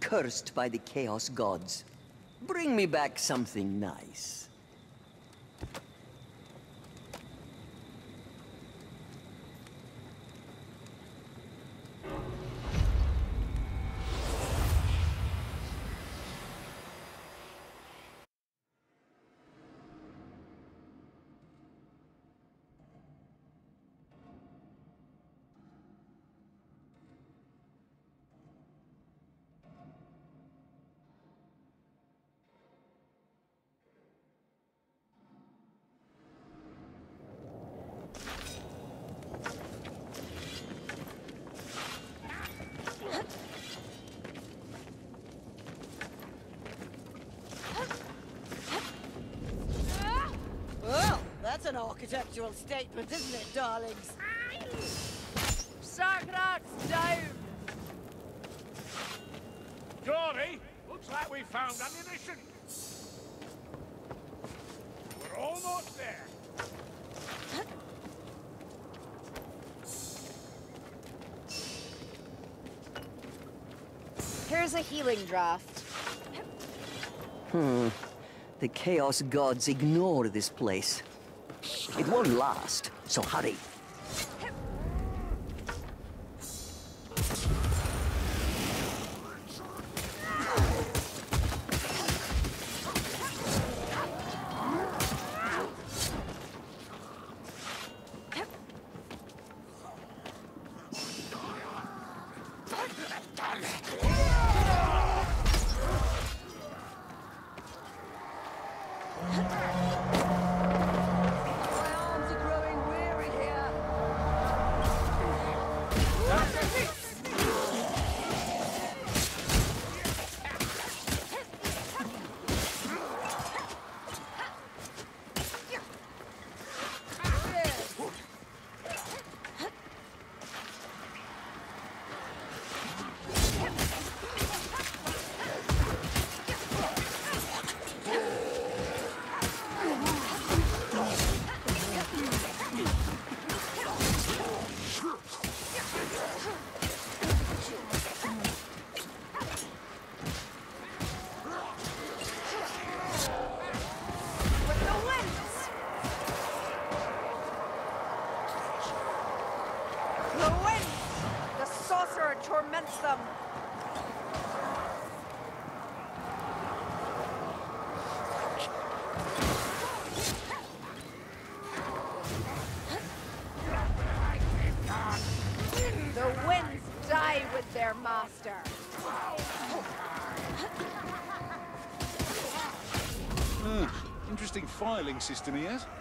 cursed by the Chaos Gods. Bring me back something nice. That's an architectural statement, isn't it, darlings? Sargrats down! Dory, looks like we found ammunition. We're almost there. Here's a healing draft. The Chaos Gods ignore this place. It won't last, so hurry. Torments them. The winds die with their master. Interesting filing system he has.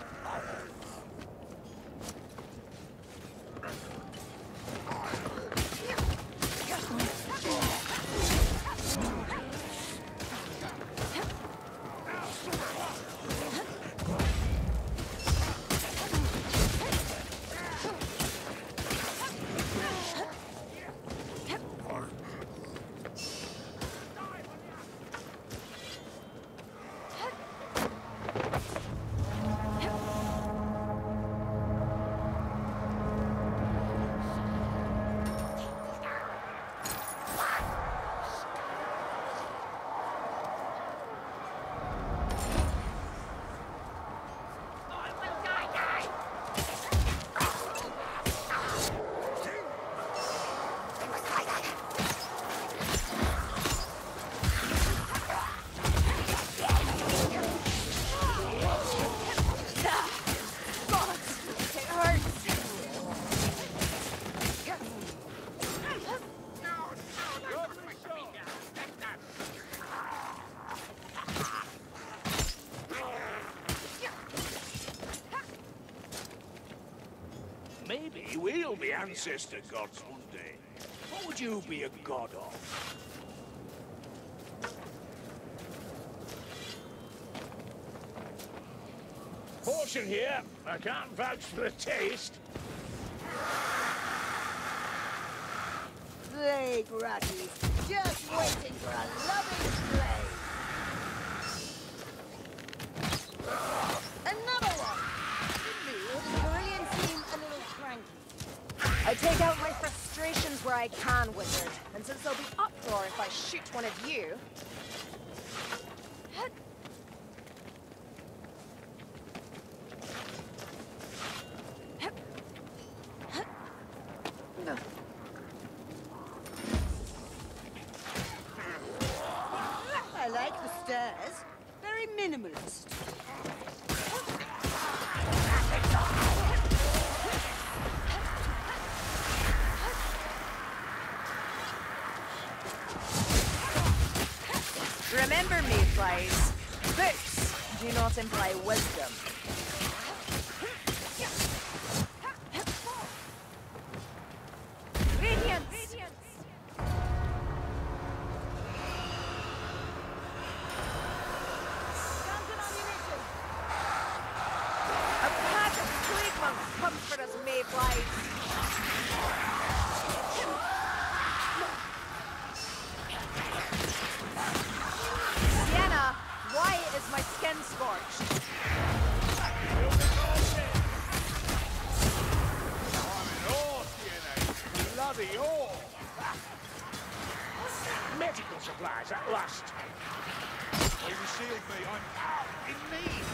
Maybe we'll be ancestor gods one day. What would you be a god of? Portion here. I can't vouch for the taste. Plague ratties, just waiting for a loving play. Another one! The Varillians seem a little cranky. I take out my frustrations where I I can, wizard. And since there'll be uproar if I shoot one of you... I like the stairs. Very minimalist. Remember me, flies. Books do not imply wisdom. Radiance! A pack of plague monks comes for us, Mayflies. Sienna, why is my skin scorched? Bloody all! Medical supplies at last. They sealed me. I'm out in need.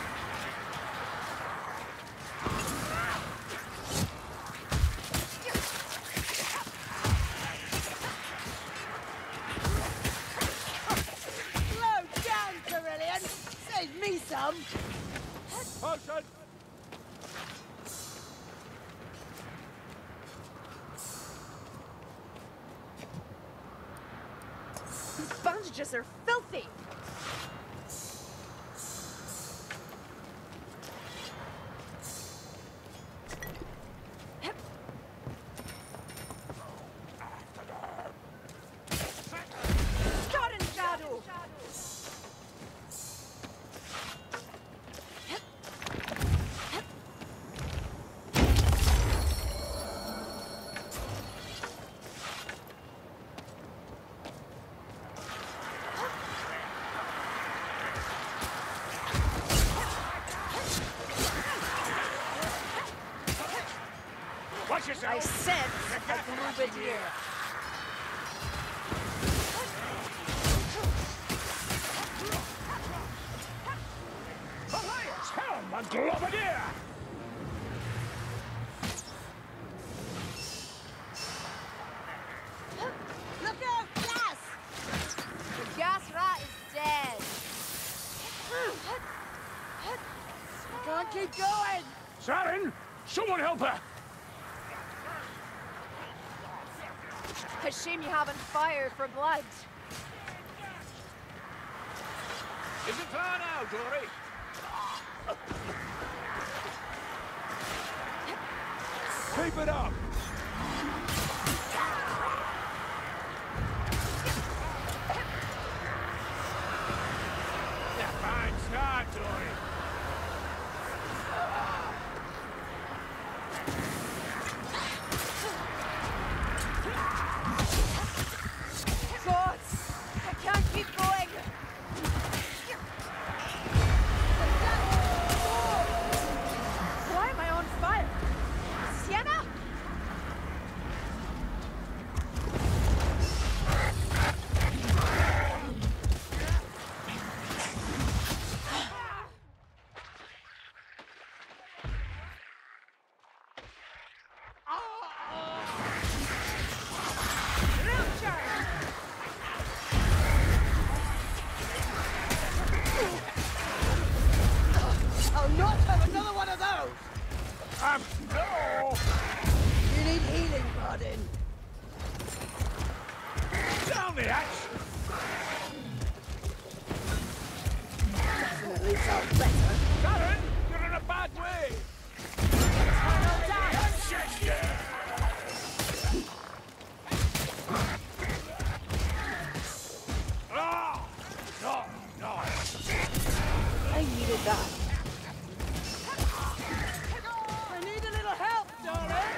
Slow down, Carillion. Save me some. Potion! These bandages are filthy! Shadow! Watch yourself! I sense a grenadier. Elias, helm, a globadier! Look out, gas! The gas rat is dead. We can't keep going. Saren, someone help her! A shame you haven't fired for blood. Isn't far now, Glory. Keep it up! Yeah, fine start, Glory. God, I can't keep going. Why am I on fire? Sienna? I'll not have another one of those. No! You need healing, Pardon. Down the axe! Definitely felt better. Saren, you're in a bad way! Oh, no. I needed that. I need a little help, darling.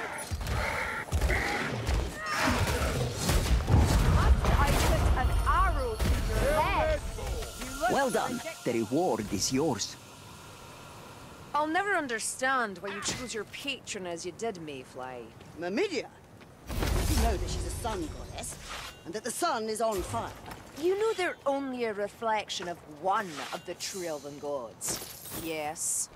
I put an arrow through your leg. You look Well done. ridiculous. The reward is yours. I'll never understand why you chose your patron as you did, Mayfly. Mamidia. You know that she's a sun goddess, and that the sun is on fire. You know they're only a reflection of one of the true elven gods. Yes.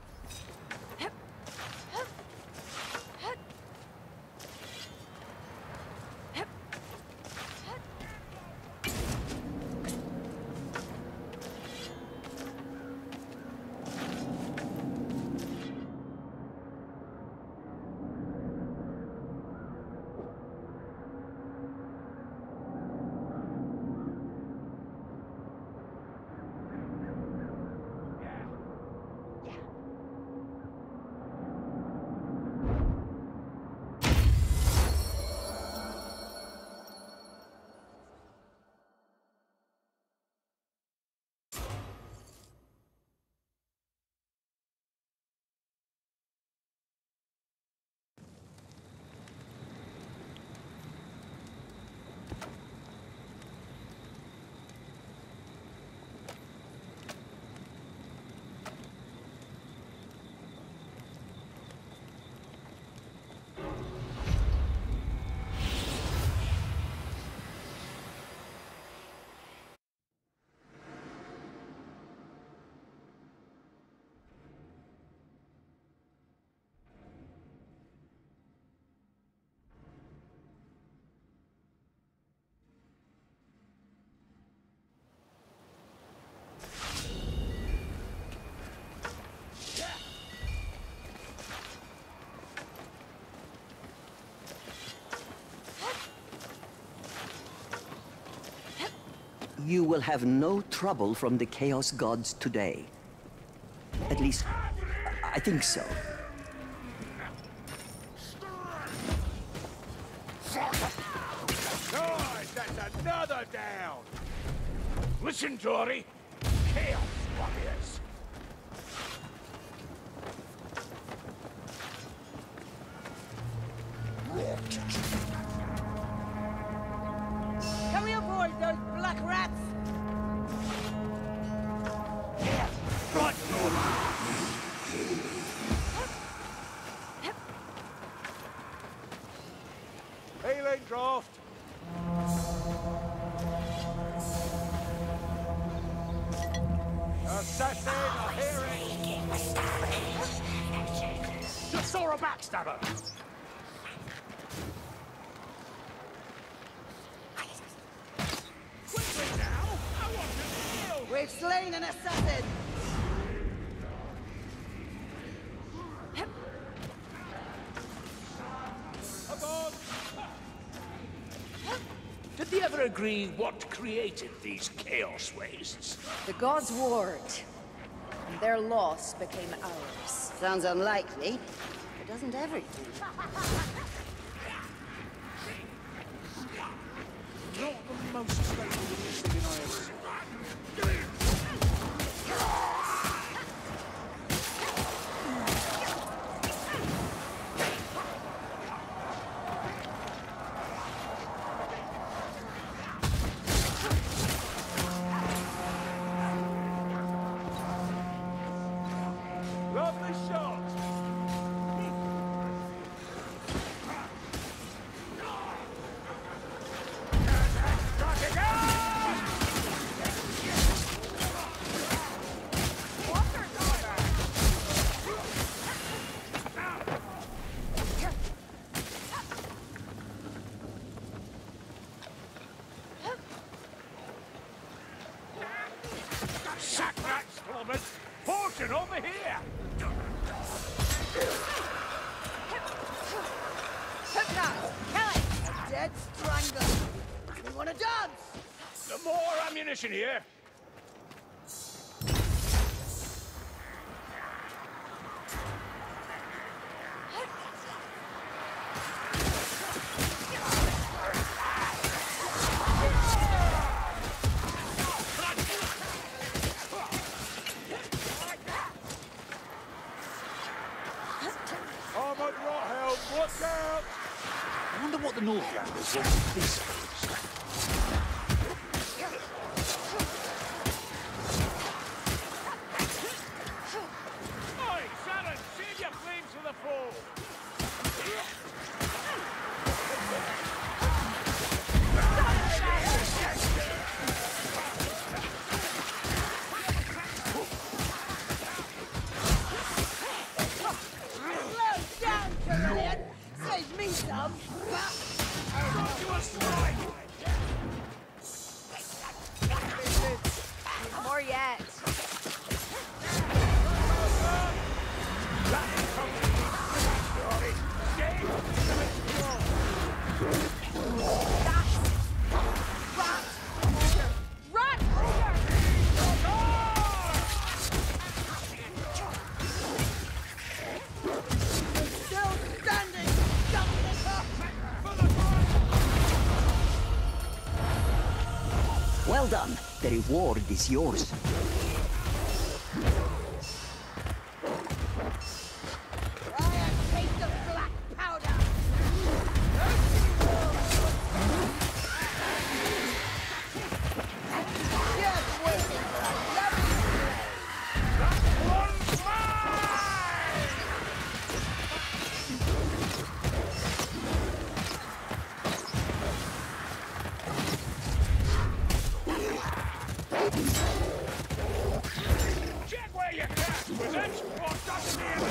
You will have no trouble from the Chaos Gods today. At least, I think so. Nice, that's another down! Listen, Tory. Chaos Warriors. Can we avoid those black rats? Right, healing draft. Assassin, I hear it. Just saw a backstabber. Quickly now, I want to kill. We've slain an assassin! Did they ever agree what created these chaos wastes? The gods warred, and their loss became ours. Sounds unlikely, but doesn't everything? Not the most stable thing I ever seen. Lovely shot! Sack that, Stormers! Fortune over here! Hook nuts! Kill it! A dead strangler! We want to dance! Some more ammunition here! Armored Rothelm, watch out! I wonder what the Northlanders want with these things. Oi, Shannon, save your flames for the foe! Well done. The reward is yours. Try a taste of black powder! Just waiting for a lovely Check where your cast was at, or doesn't he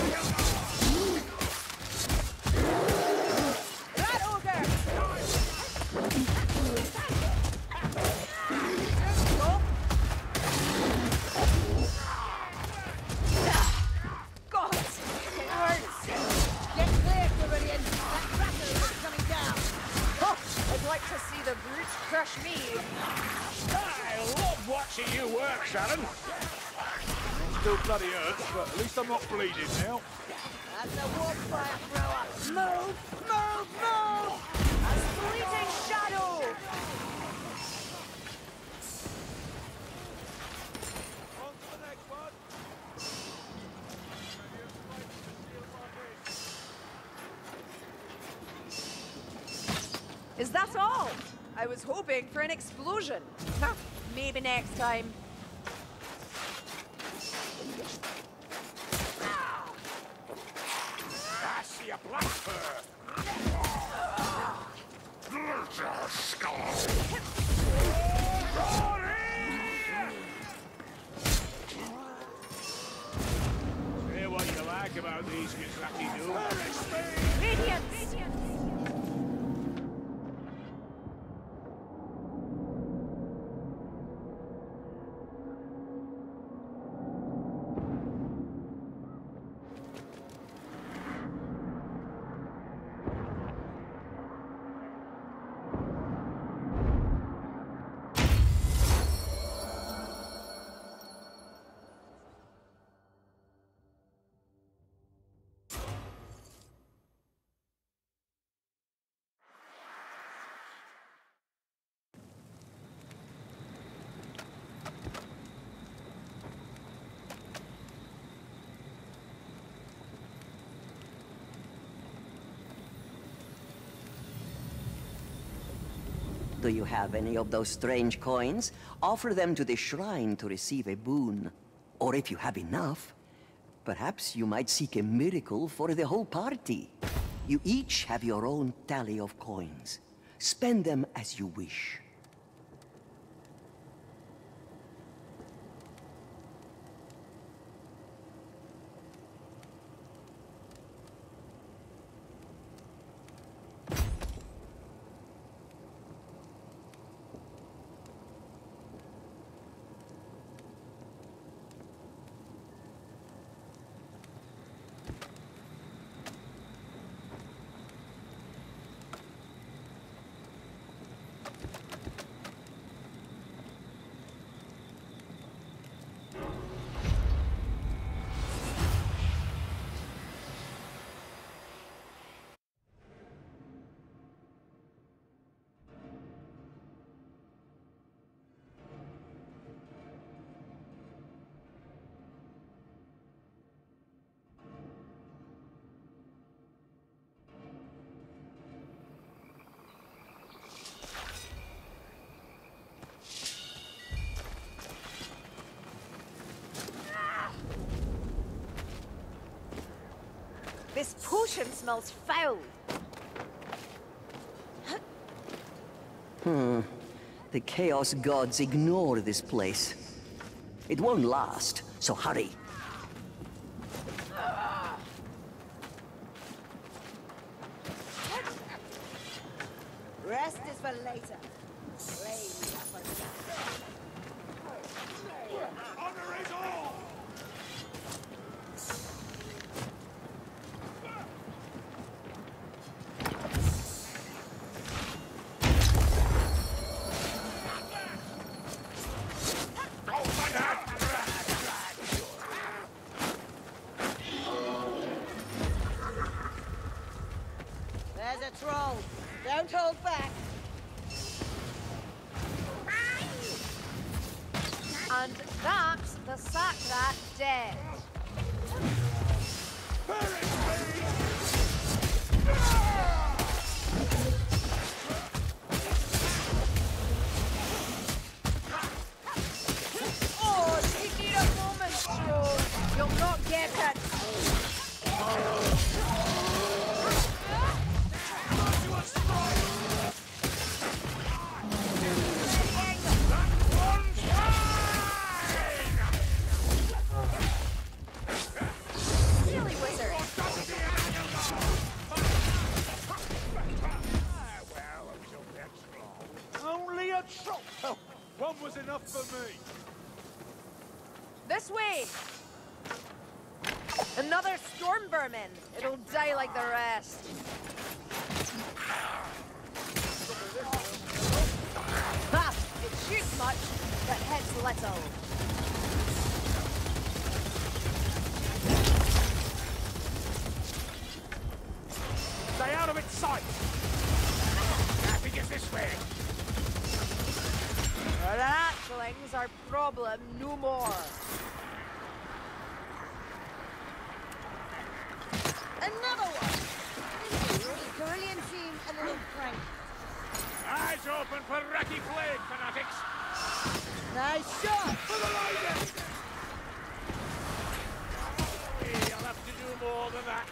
That ogre! God, it hurts. Get clear, Civilian! That cracker is coming down! Oh, I'd like to see the brute crush me. I love watching you work, Sharon. Still bloody hurts, but at least I'm not bleeding now. That's a warp fire thrower! Move! Move! Move! A fleeting shadow! On to the next one. Is that all? I was hoping for an explosion. Huh, maybe next time. I see a black fur. Hear what you like about these Mizraki duels. Radiance! Do you have any of those strange coins? Offer them to the shrine to receive a boon. Or if you have enough, perhaps you might seek a miracle for the whole party. You each have your own tally of coins. Spend them as you wish. This potion smells foul. The Chaos Gods ignore this place. It won't last, so hurry. Rest is for later. Raise up a Honor is all! There's a troll. Don't hold back. And that's the Sakrat dead. Oh, you need a moment, Joe. You'll not get it. Silly wizard. Only a drop. Oh, one was enough for me. This way! Another storm vermin! It'll die like the rest. Ha! It shoots much, but hits little. Stay out of its sight. I think it's this way. The hatchlings are problem no more. Another one! Carillion seem a little frank. Eyes open for Racky Plague, fanatics. Nice shot! For the lady! You'll have to do more than that.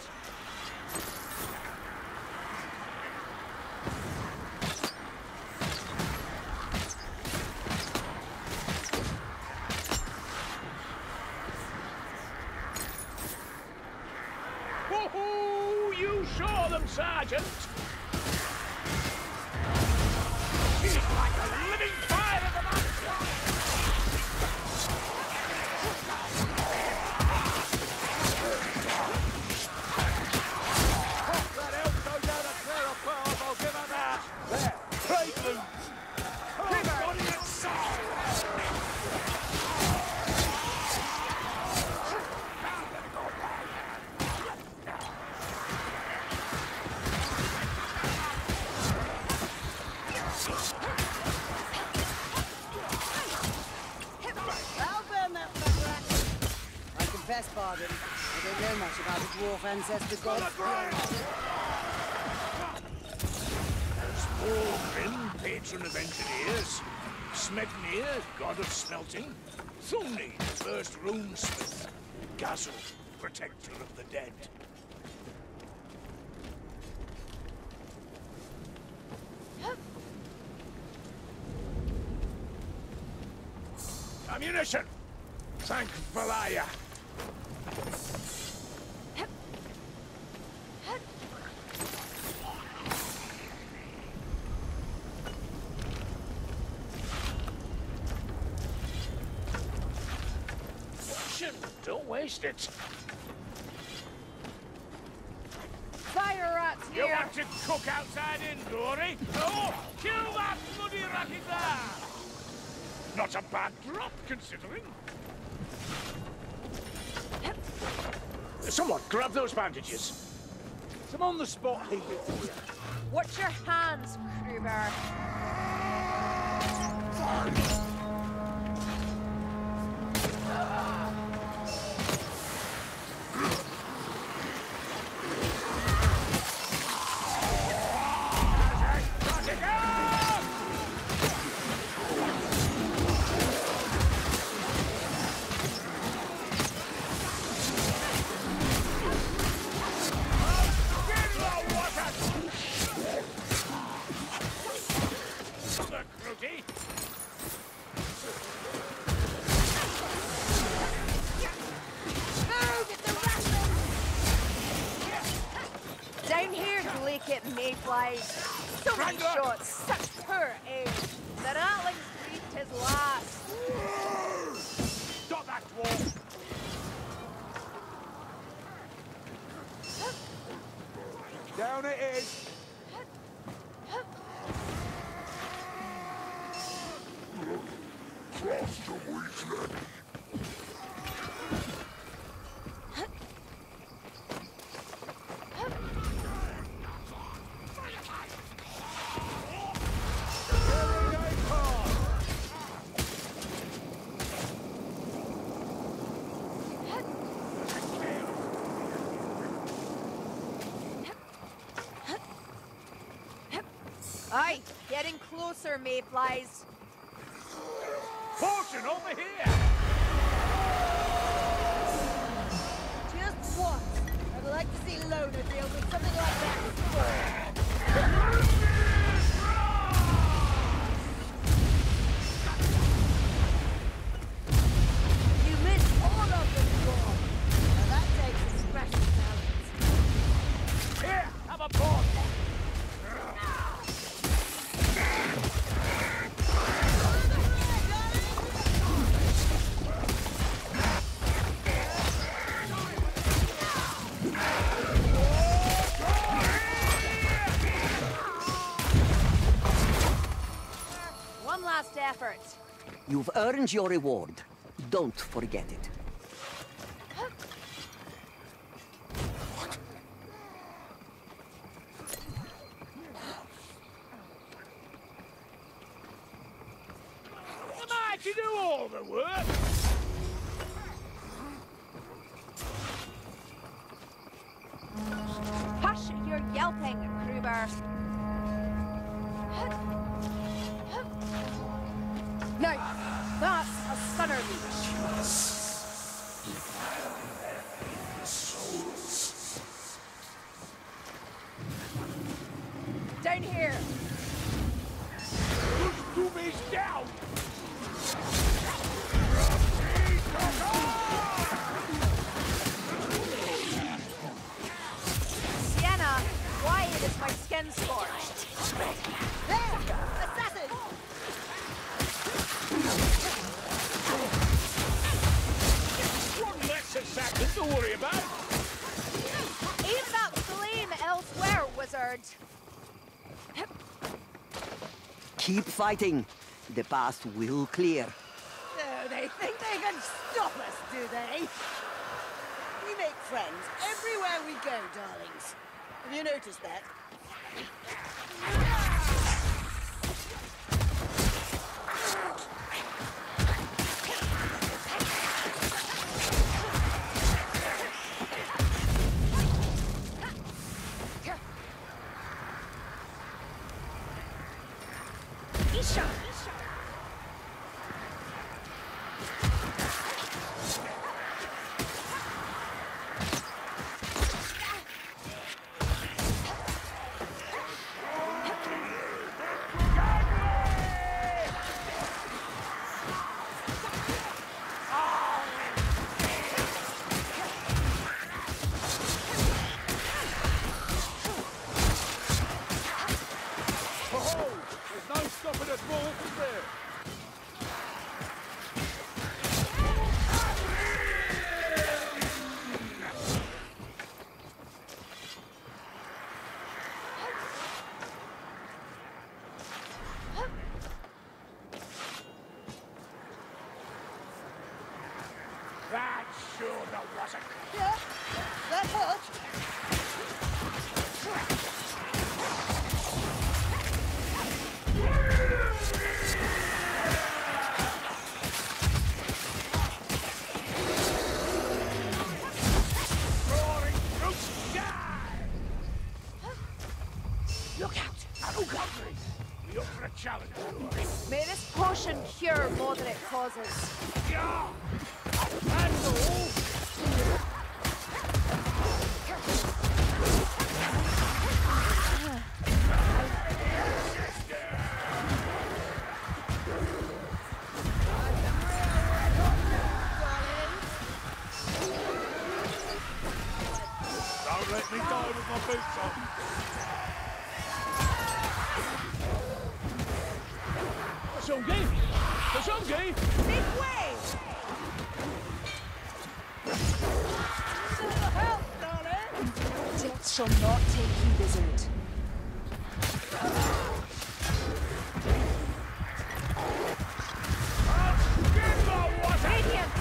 Woohoo! You saw them, Sergeant! She's like a living fire in the night! That elf goes down a clear of pearls, I'll give her that! There! Trade loot! Body and soul! I'll burn that fucker. I confess, pardon. I don't know much about the dwarf ancestor gods. Orgrim, patron of engineers. Smednir, god of smelting. Thumni, first runesmith. Gazul, protector of the dead. Ammunition! Thank Valaya! Don't waste it. Fire rats You here! want to cook outside indoors? Oh, kill that bloody racket there! Not a bad drop, considering. Someone, grab those bandages. I'm on the spot, leave it for you. Watch your hands, Kruber. Down here, Glaciate Mayflies. So many Ranger! shots, such poor aim. The Ratlings breathed his last. Stop that dwarf! Down it is! Aye, getting closer, mayflies. Potion over here! Just what? I'd like to see Lona deal with something like that. You missed all of them, Lord. Now that takes a special talent. Here, have a pot! One last effort. You've earned your reward. Don't forget it. Am I to do all the work? Hush your yelping, Kruber. Now, that's a stunner leech. Down here. Push Ruby's down! Sienna, why is my skin scorched? There! Assassin! One less assassin to worry about! Aim that flame elsewhere, wizard. Keep fighting. The path will clear. So they think they can stop us, do they? We make friends everywhere we go, darlings. Have you noticed that? Oh, there's no stopping us more from there! That sure wasn't. Yeah? That hurt? Roaring brutes, die! Look out! We up for a challenge, May this potion cure more than it causes. yeah! That's all! Don't let me die with my boots on. Kasongi! Kasongi! Make way! Help, darling! Death shall not take you, wizard. Get the water! Radiance!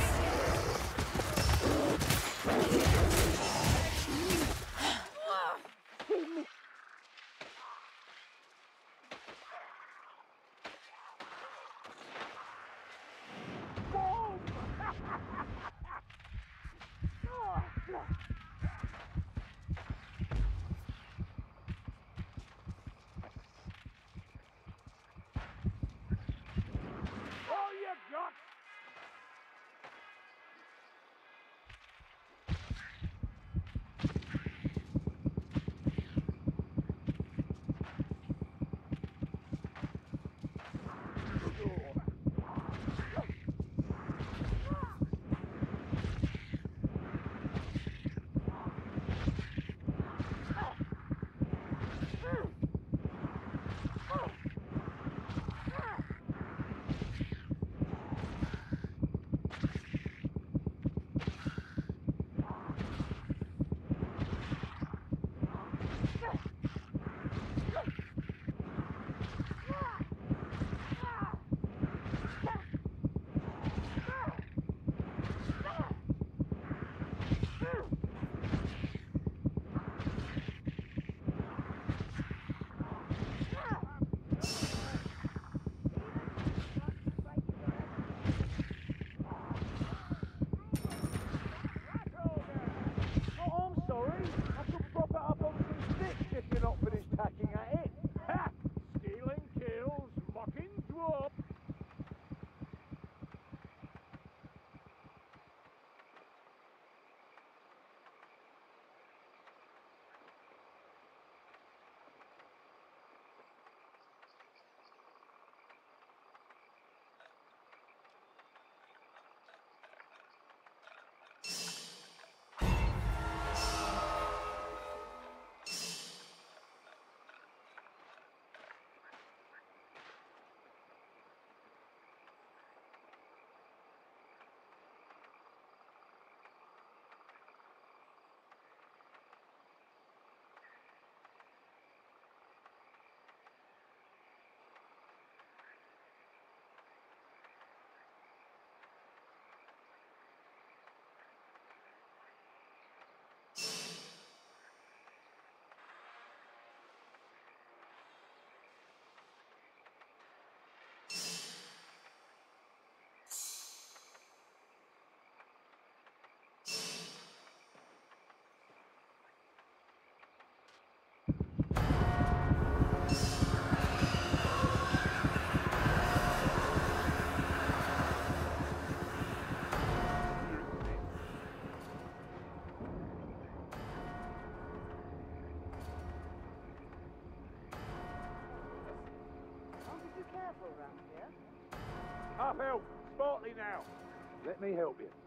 Uphill, smartly now. Let me help you.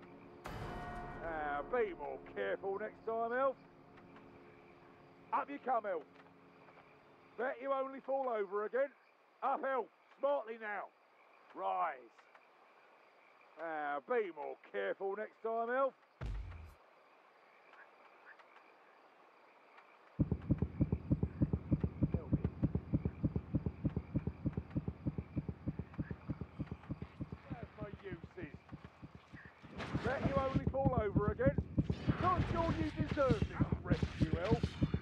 Be more careful next time, Elf. Up you come, Elf. Bet you only fall over again. Uphill, smartly now. Rise. Be more careful next time, Elf. Uses. Bet you only fall over again. Not sure you deserve this rescue, Elf.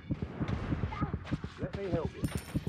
Let me help you.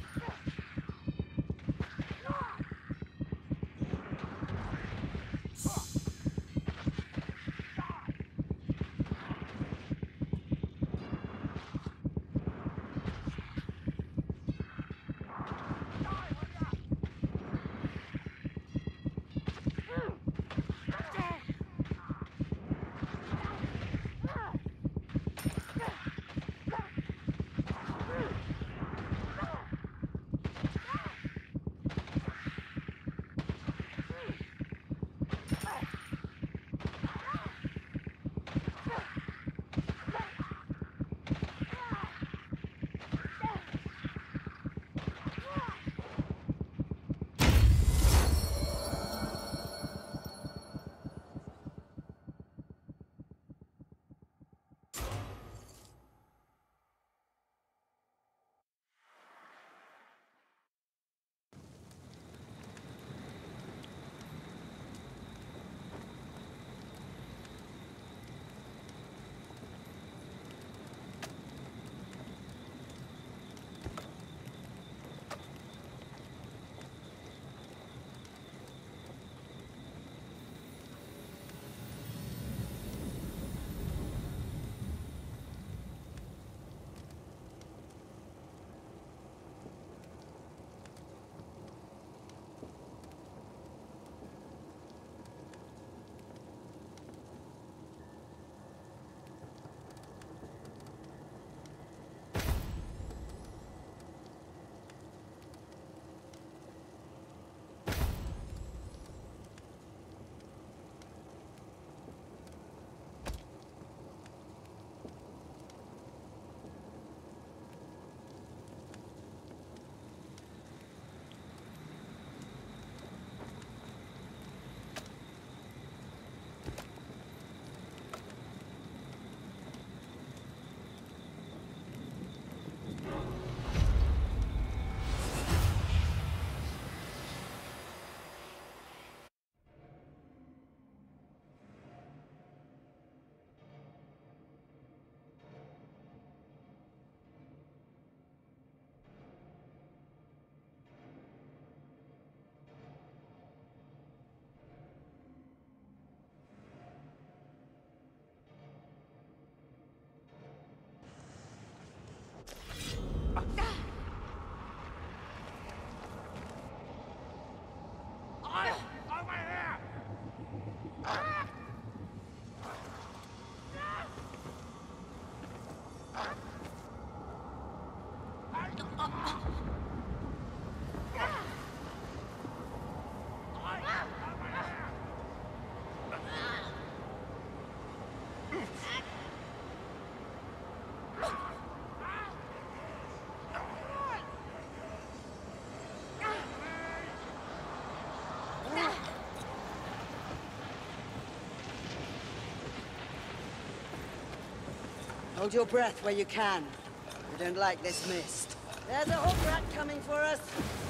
Hold your breath where you can. We don't like this mist. There's a hook rat coming for us.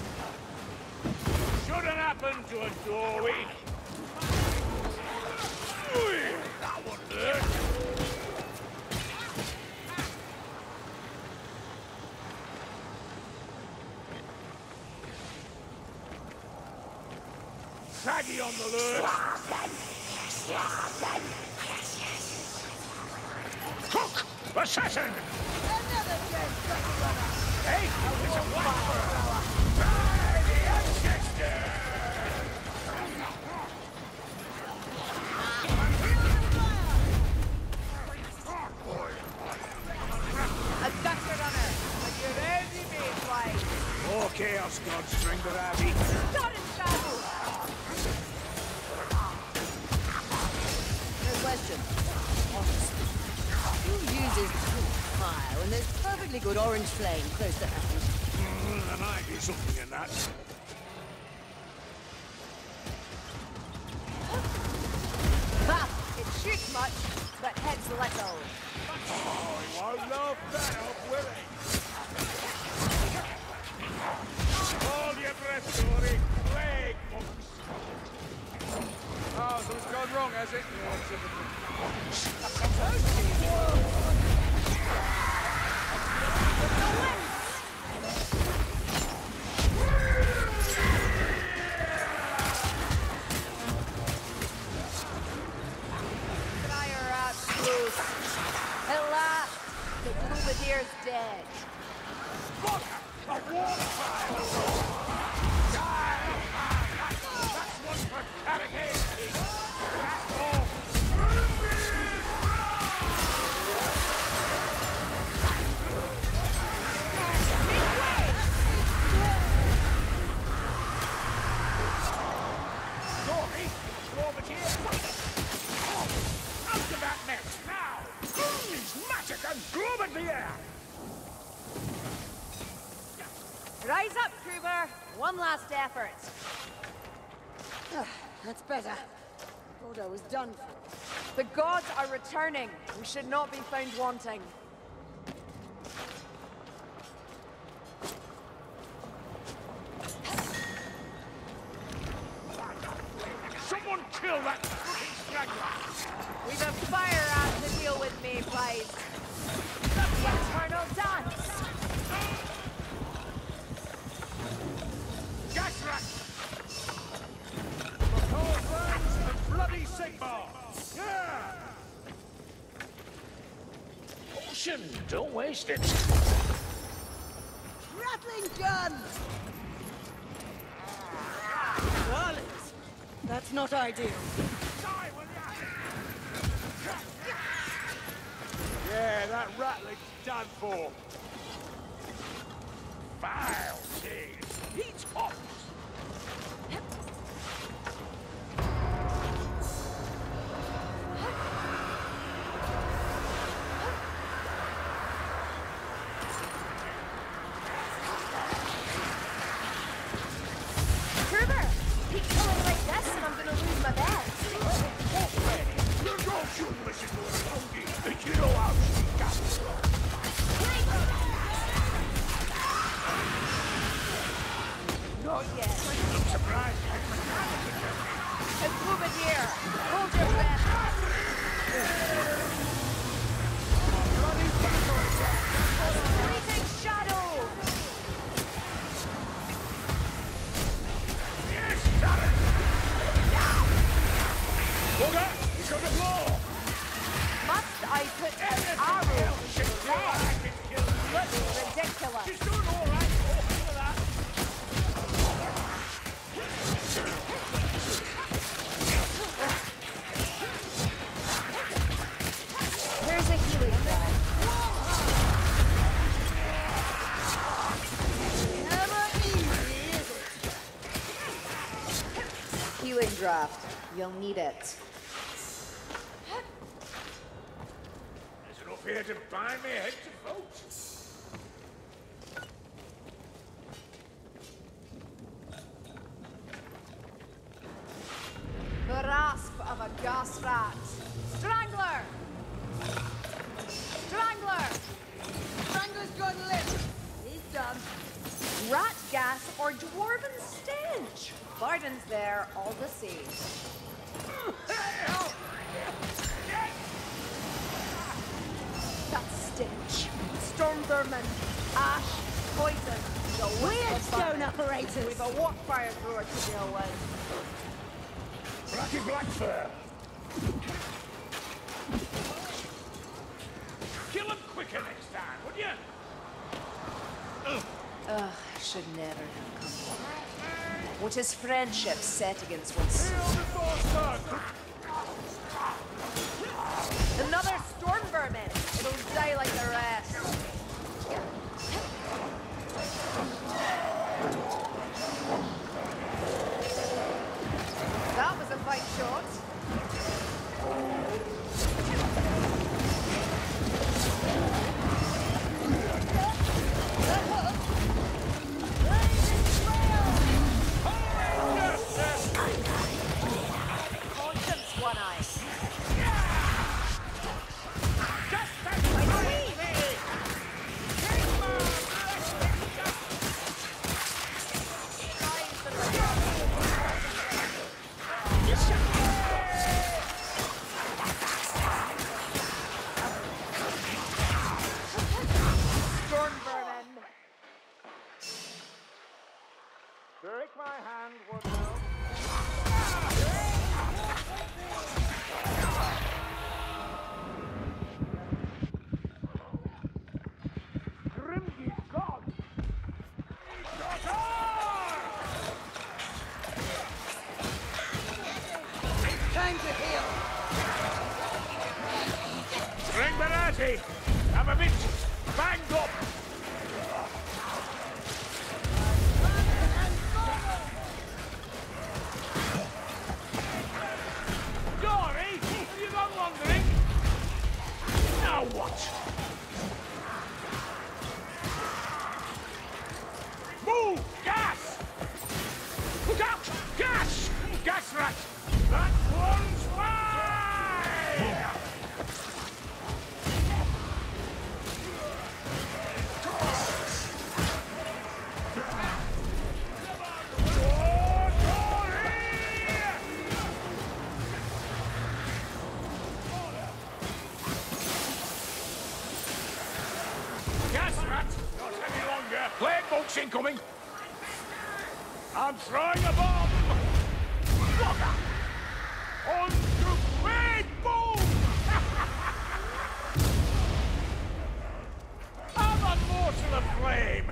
Shouldn't happen to a doorway. That won't hurt. Saggy on the lure. Hook! Assassin! Another dead sucker runner. Hey, it's a white by the ancestor! A gutter runner, but you're only made wide. More chaos gods, String the Rabbit. Start in battle! though, and there's perfectly good orange flame close to hand. There might be something in that. Ha! It shoots much, but heads little. Oh, he won't laugh that off, will he? Hold your breath, Dory. Plague monks. Oh, something's gone wrong, has it? Fire up, Bruce. At last, the Bluebadier's dead. Look! A war fire! That's one for Carnegie! That's all! Dory, Warbeteer! Out of that mess, now! These Massacre Warbeteer! Rise up, Kruber. One last effort. That's better. Thought I was done for. The gods are returning. We should not be found wanting. Someone kill that fucking straggler! We've a fire out to deal with, mayflies. The eternal dance. Gasrak! McCall Flats and bloody Sigmar! Yeah! Potion, don't waste it. Rattling gun! Darlings, that's not ideal. Die, will ya? Yeah, that rattling's done for. Vile cheese! He's hot! Kruber, keep going like this and I'm gonna lose my bet. You know you listen to a monkey, and you know how she got. Not yet. I'm surprised. And Bluebadier, hold your breath. Bloody Fleeting shadow. yes, Darren! Look out! He's on the floor! Must I put an arrow in his leg? Looks ridiculous. She's doing all right. Oh, look at that. Here's a healing bag. Never easy, is it? Healing draft. You'll need it. There's enough here to bind me head to foot. The rasp of a gas rat. Strangler! Strangler! Strangler's gone limp. He's done. Rat gas or dwarven stench? Barden's there all the same. That stench. Storm vermin. Ash. Poison. The Weird wisp of stone vomit. operators. We've a walk fire thrower to deal with. Blackie Blackfur. Kill him quicker next time, would you? Ugh, should never have come here. What is friendship set against one's soul? Kill the bastard! Another storm vermin! It'll die like the rest. That was a fight shot. One Eye. Storm vermin. Take my hand, Woodwell. Grimg's God! Time to heal. Ringbarati! I'm a bit banged up! Dory, have you gone wandering? Now what? Move! Gas! Look out! Gas! Gas rat! That one's mine! Oh, Dory! Gas rat! Not any longer! Plague bolts incoming! I'm throwing a bomb! Blocker! On to plague boom! I'm a mortal of flame!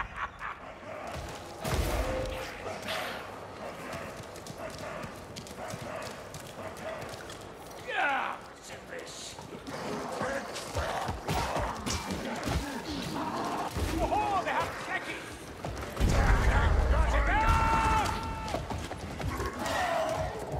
Yeah, what's in this? Oh, they have Jackie! Got it!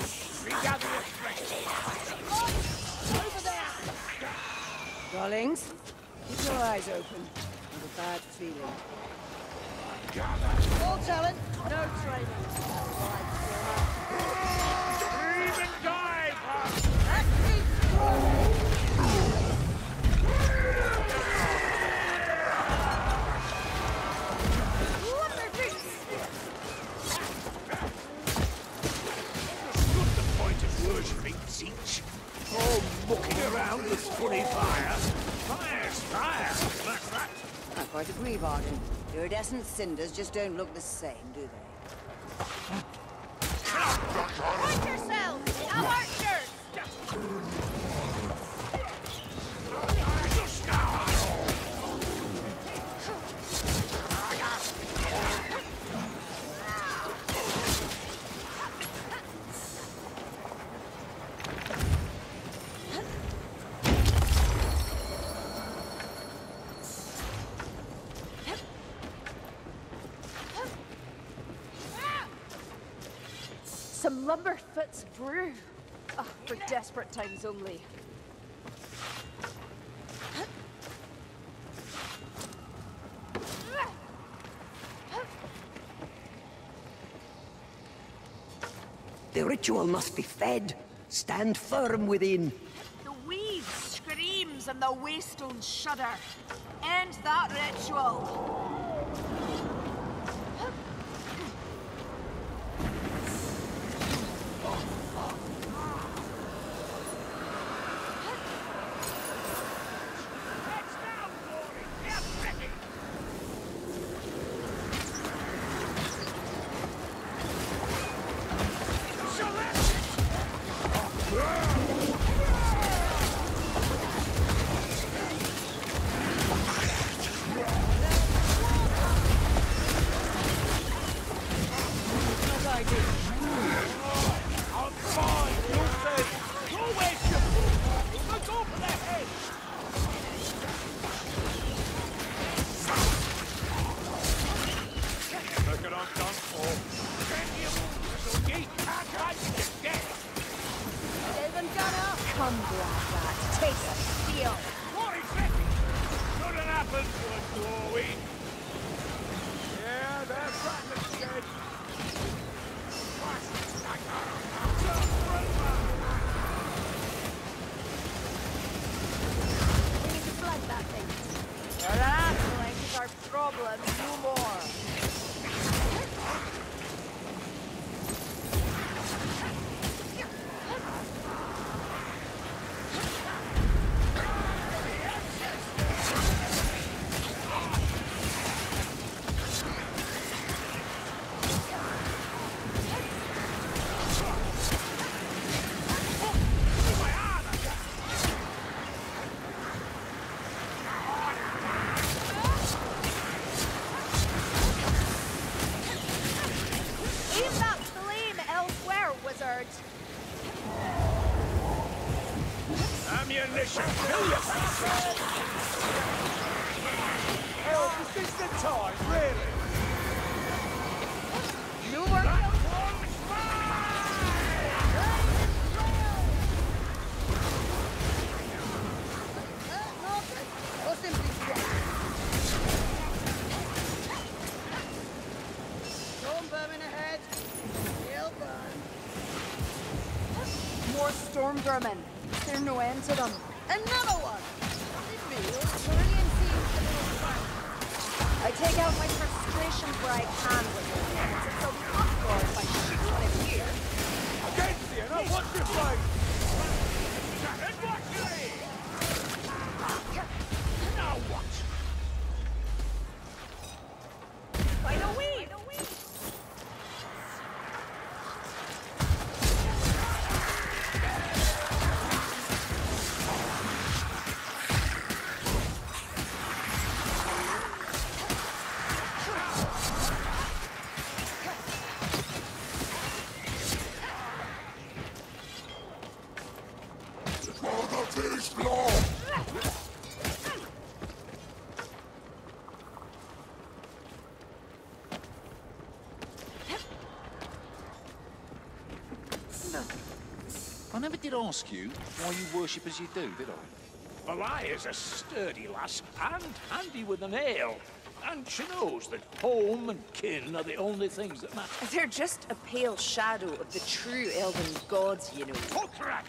Regather your strength. Over there! Darlings, keep your eyes open. I have a bad feeling. All talent, no training. Breathe and dive! What's the point of worshipping Teach? All mucking around with funny fire. Fire's fire, that's that. I quite agree, Varden. Iridescent cinders just don't look the same, do they? Watch yourselves! I'm archers! Just now! Some Lumberfoot's brew. Oh, for desperate times only. The ritual must be fed. Stand firm within. The weed screams and the waystones shudder. End that ritual. Heads down, Rory! Get ready! I'm fine, you'll see. You'll waste your food. Let's go for their head. Look at I'm done for. Plenty of wounds, Doogie. Can't hide in your death. David Gunner! Come grab that. Taste of steel. What is that? Couldn't happen to a glory. Yeah, that's right, Mr. Dead. We need to flood that thing. That is our problem, no more. Aim that flame elsewhere, wizard. Ammunition, fill yourself! Help, is this the time, really? No more kills. Or simply death. Storm vermin ahead. He'll burn. More storm vermin. Is there no end to them? Another one! It feels Cerulean seems a little fun. I take out my frustration where I can with it. It's a uproar if I shoot one in here. Against you, now watch your face! And watch your aim! Now watch! By the way! I never did ask you why you worship as you do, did I? Mariah's a sturdy lass and handy with an ale. And she knows that home and kin are the only things that matter. They're just a pale shadow of the true elven gods, you know. Potrat!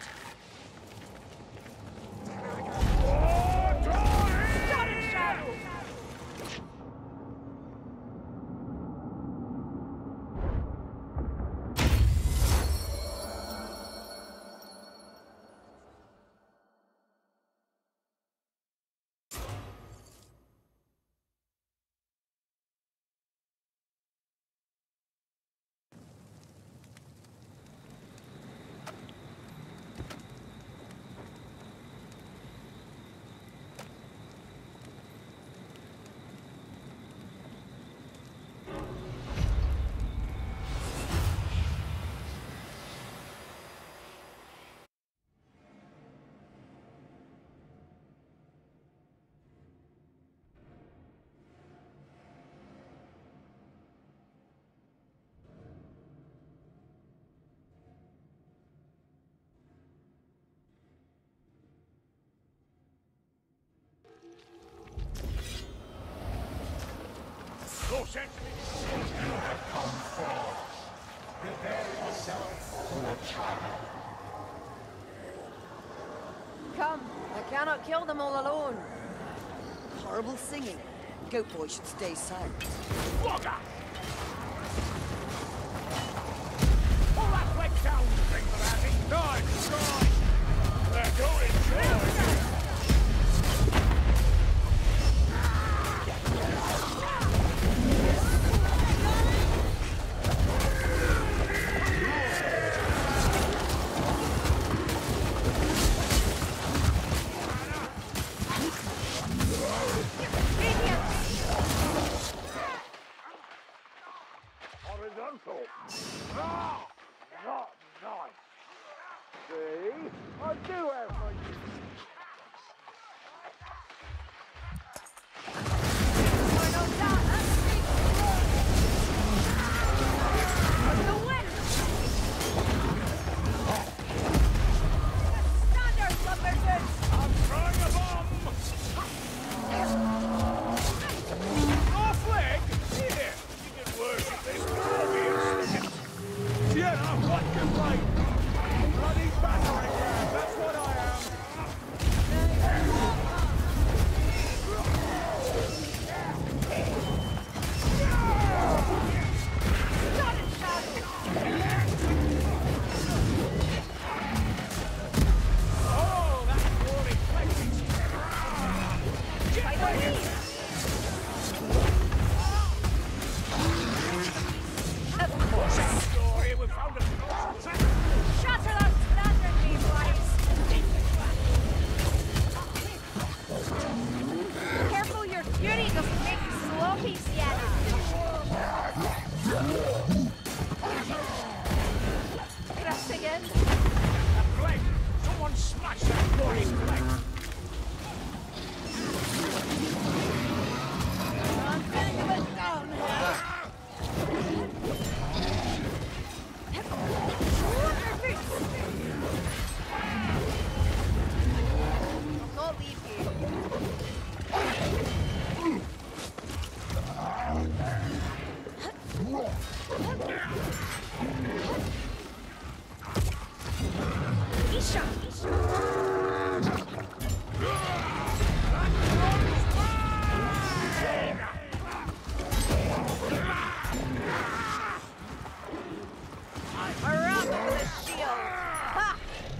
No sense. You have come forth. Prepare yourself, poor child. Come, I cannot kill them all alone. Horrible singing. Goat boy should stay silent. Wogger! All that leg down thing for that thing. Nice, nice. Don't enjoy. Horizontal. Ah, not nice. See? I do have my... I'm trying a bomb! Off leg? Here! You can worship this glorious. Yeah, I'm what complaint. Bloody battering ram, that's what I am. Oh, that glory flexes. Get ready! Story, we found a Shatter that standard, me boys! Careful, your fury doesn't make you sloppy, Sienna! Press again. that flag. Someone smash that glory flag. I'm getting a bit down here. I'll not leave you. Around with a shield. Ha!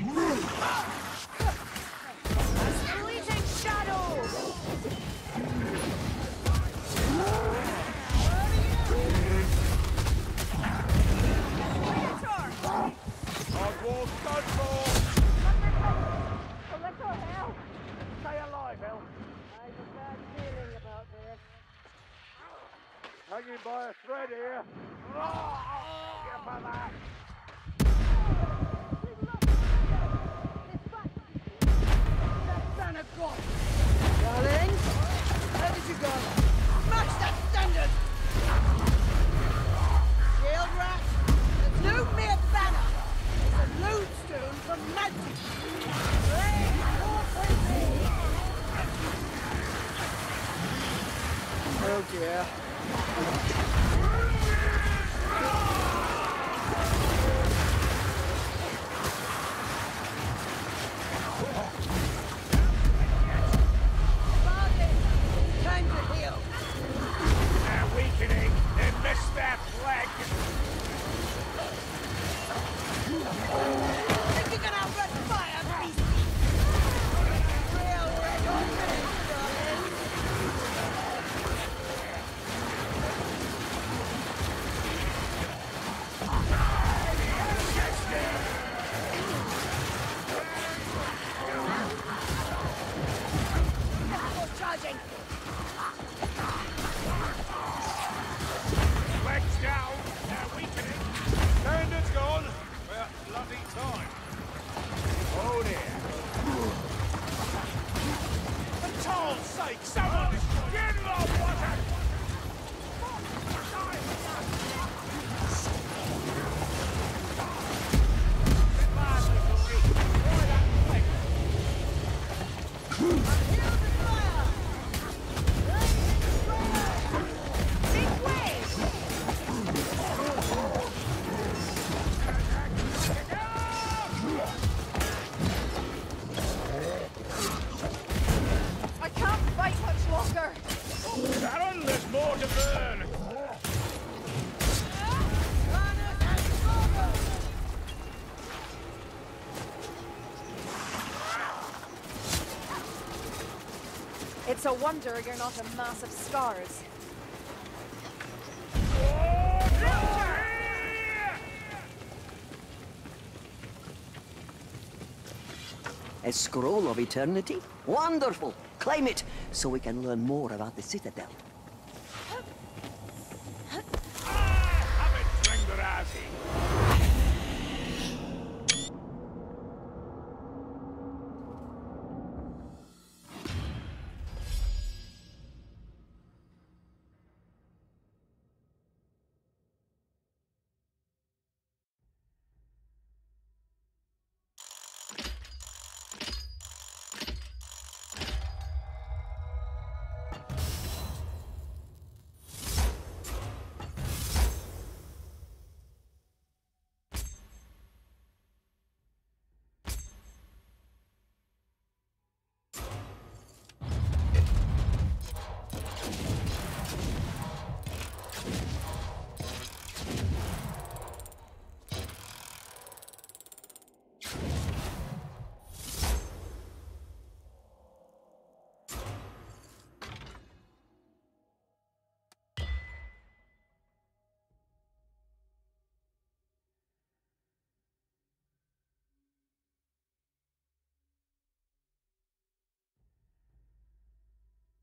Fleeting shadows! Oswald, done for! A little help. Stay alive, Hel. I have a bad feeling about this. Hanging by a thread here. Get for that. Son of God! Darling, where did you go? Smash that standard! Shield rat! There's no mere banner! It's a load mountain! Oh dear. Time to heal. They're weakening. They missed their flag. Think you can outrun fire, beast? Real red hot minute, darling. More charging. Flags down. They're weakening. Standard's gone. Well, bloody time. Oh dear. For Charles' sake, someone get in the water! I can't fight much longer. Baron, there's more to burn. It's a wonder you're not a mass of scars. A scroll of eternity? Wonderful! Claim it, so we can learn more about the Citadel.